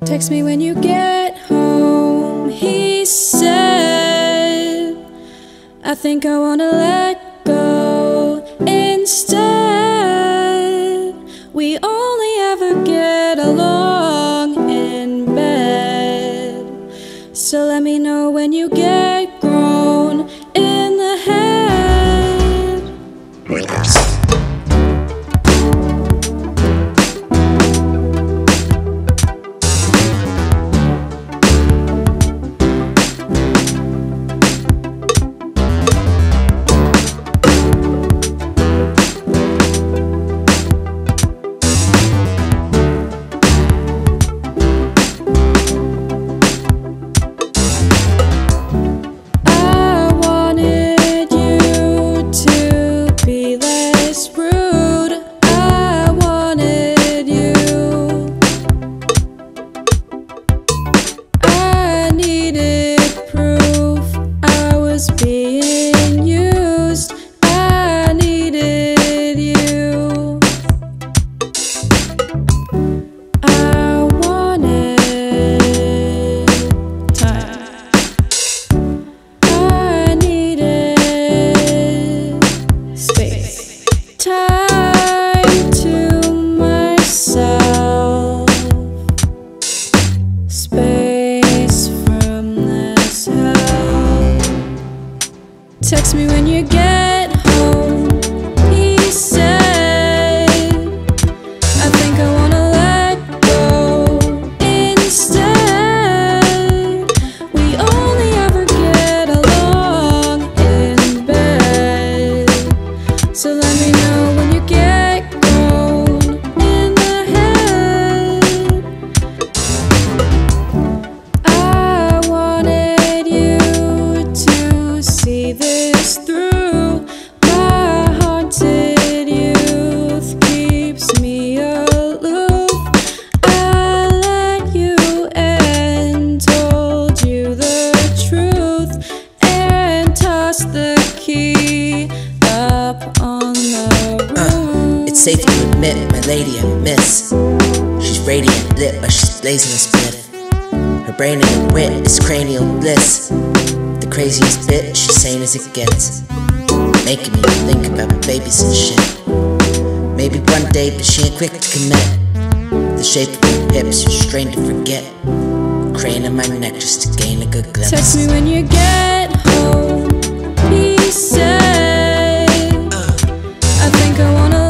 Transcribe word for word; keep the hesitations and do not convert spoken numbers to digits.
Text me when you get home, he said. I think I wanna let go instead. We only ever get along in bed. So let me know when you get grown in the head. Relax. Being used, I needed you. I wanted time. I needed space. Time to myself. Space from this hell. Text me when you get home, he said. I think I wanna let go instead. We only ever get along in bed. So let me know when you get grown in the head. I wanted you to see this through. My haunted youth keeps me aloof. I let you and told you the truth and tossed the key up on the roof. Uh, it's safe to admit, my lady I miss. She's radiant lit, but she's blazing a spliff. Her brain and her wit is cranial bliss. The craziest bit, she's sane as it gets, making me think about babies and shit. Maybe one day, but she ain't quick to commit. The shape of her hips, you're strained to forget. Craning my neck just to gain a good glimpse. Text me when you get home, he said. I think I wanna